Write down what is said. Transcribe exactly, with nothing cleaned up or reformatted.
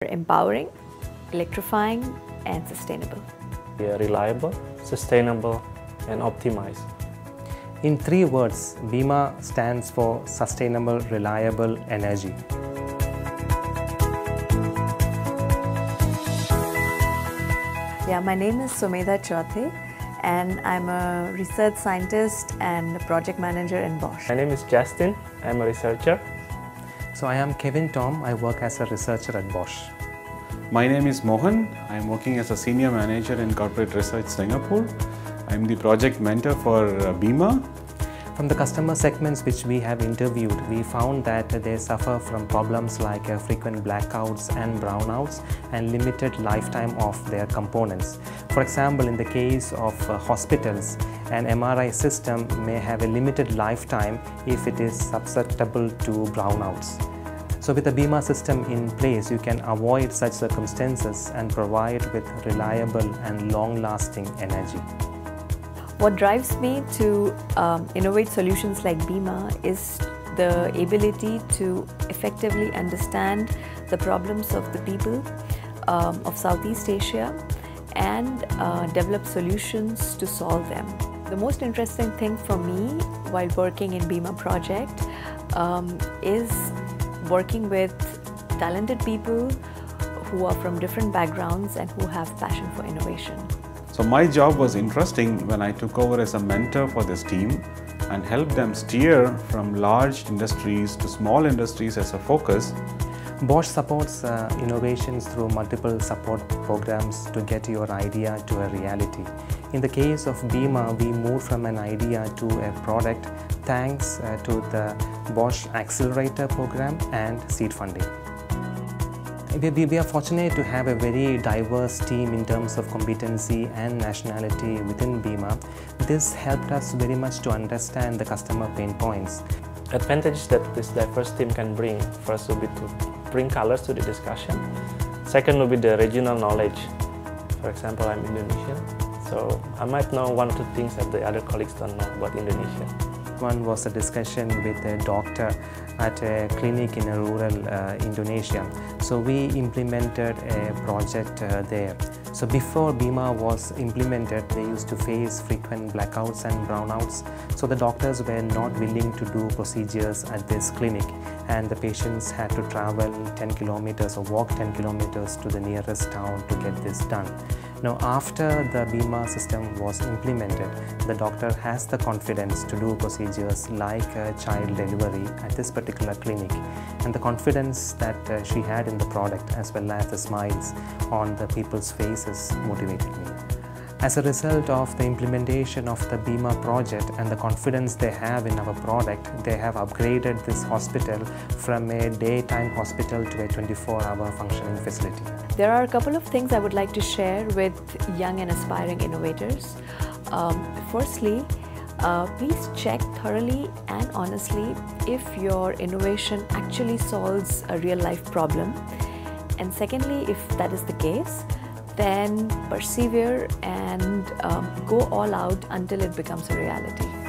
Empowering, electrifying and sustainable. We are reliable, sustainable and optimized. In three words, BIMA stands for Sustainable Reliable Energy. Yeah, my name is Sumedha Chauthe and I'm a research scientist and a project manager in Bosch. My name is Justin. I'm a researcher. So I am Kevin Tom. I work as a researcher at Bosch. My name is Mohan. I am working as a senior manager in corporate research Singapore. I am the project mentor for uh, BIMA. From the customer segments which we have interviewed, we found that they suffer from problems like uh, frequent blackouts and brownouts and limited lifetime of their components. For example, in the case of uh, hospitals, an M R I system may have a limited lifetime if it is susceptible to brownouts. So with the BIMA system in place, you can avoid such circumstances and provide with reliable and long-lasting energy. What drives me to um, innovate solutions like BIMA is the ability to effectively understand the problems of the people um, of Southeast Asia and uh, develop solutions to solve them. The most interesting thing for me while working in BIMA project um, is working with talented people who are from different backgrounds and who have passion for innovation. So my job was interesting when I took over as a mentor for this team and helped them steer from large industries to small industries as a focus. Bosch supports uh, innovations through multiple support programs to get your idea to a reality. In the case of BIMA, we moved from an idea to a product thanks uh, to the Bosch Accelerator program and seed funding. We, we are fortunate to have a very diverse team in terms of competency and nationality within BIMA. This helped us very much to understand the customer pain points. Advantage that this diverse team can bring, first will be to bring colors to the discussion. Second will be the regional knowledge. For example, I'm Indonesian, so I might know one or two things that the other colleagues don't know about Indonesia. One was a discussion with a doctor at a clinic in a rural uh, Indonesia. So we implemented a project uh, there. So before BIMA was implemented, they used to face frequent blackouts and brownouts. So the doctors were not willing to do procedures at this clinic, and the patients had to travel ten kilometers or walk ten kilometers to the nearest town to get this done. Now, after the BIMA system was implemented, the doctor has the confidence to do procedures like uh, child delivery at this particular clinic, and the confidence that uh, she had in the product as well as the smiles on the people's faces motivated me. As a result of the implementation of the BIMA project and the confidence they have in our product, they have upgraded this hospital from a daytime hospital to a twenty-four hour functioning facility. There are a couple of things I would like to share with young and aspiring innovators. Um, firstly, uh, please check thoroughly and honestly if your innovation actually solves a real-life problem. And secondly, if that is the case, then persevere and um, go all out until it becomes a reality.